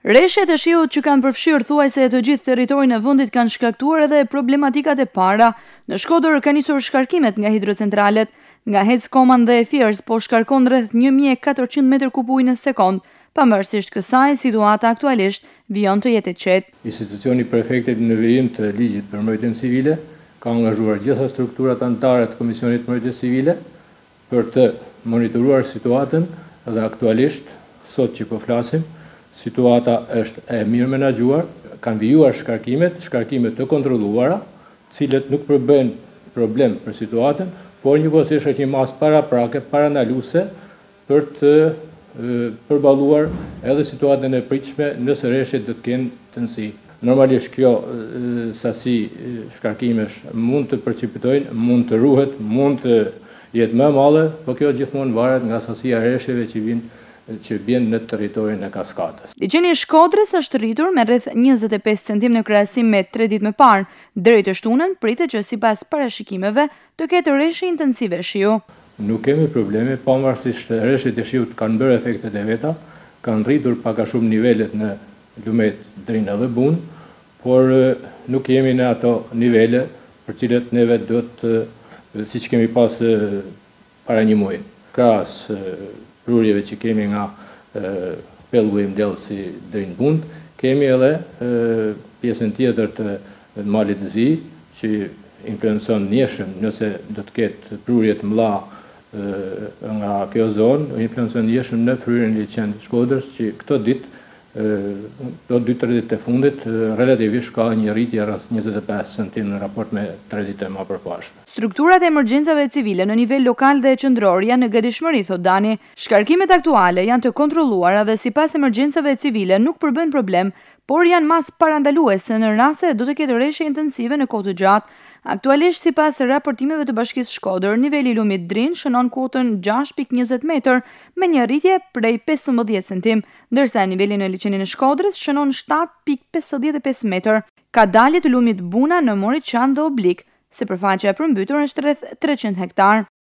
Rreshtet e shiut që kanë përfshirë thuajse të gjithë territorin e vendit kanë shkaktuar edhe problematikat e para. Në Shkodër ka nisur shkarkimet nga hidrocentralet, nga Heckoman dhe Fiers po shkarkon rreth 1400 m3 ujë në sekond. Pavarësisht kësaj, situata aktualisht vijon të jetë e qetë. Institucioni prefektit në vijim të ligjit për mbrojtjen civile ka angazhuar gjitha strukturat anëtare të Komisionit Mbrojtjes Civile për të monitoruar situatën dhe aktualisht sot që po flasim, situata është e mirë menaxhuar, kanë vijuar shkarkimet të kontrolluara, cilët nuk përbëjnë problem për situatën, por njëkohësisht është një masë paraprake, paranaluese për të përballuar edhe situatën e pritshme nëse rreshtet do të kenë tëndësi. Normalisht kjo sasi shkarkimesh mund të precipitojnë, mund të ruhet, mund të jetë më e madhe, por kjo gjithmonë varet nga sasia e rreshtjeve që vjen në territorin e Kaskadës. Liçeni i Shkodrës është rritur me rreth 25 cm në krahasim me 3 ditë më parë. Deri të shtunën pritet që sipas parashikimeve të ketë rreshje intensive shiu. Nuk kemi probleme, pavarësisht rreshtet e shiut kanë bërë efektet e veta, kanë rritur pak a shumë nivelet në Lumet, Drinë dhe Bunë, por nuk jemi në ato nivele për cilët neve do të, siç kemi pas para një muaji. Krahas prurjeve që kemi nga pellgu i mbledhësi Drinë Bunë, kemi edhe pjesën tjetër të malit të Zi, që influencon njeshëm nëse do të ketë prurje të mëdha nga kjo zonë, influencon njeshëm në fryrjen e liçen Shkodrës, që këto 2-3 ditë të fundit relativisht ka një rritje rreth 25 cm në raport me 3 ditë më përpashme. Strukturat e emergjencave civile në nivel lokal dhe qendror janë në gatishmëri, thot Dani. Shkarkimet aktuale janë të kontrolluara dhe sipas emergjencave civile nuk përbën problem, por janë mas parandaluese në raste do të ketë rreshje intensive në kohë të gjatë. Aktualisht, sipas raportimeve të Bashkisë Shkodër, niveli i lumit Drin shënon kotën 6.20 metër me një rritje prej 15 cm, ndërsa niveli në liçenin e Shkodrës shënon 7.55 metër. Ka dalje të lumit Buna në Moriçan dhe Oblik, sepërfaqja e përmbytur është rreth 300 hektar.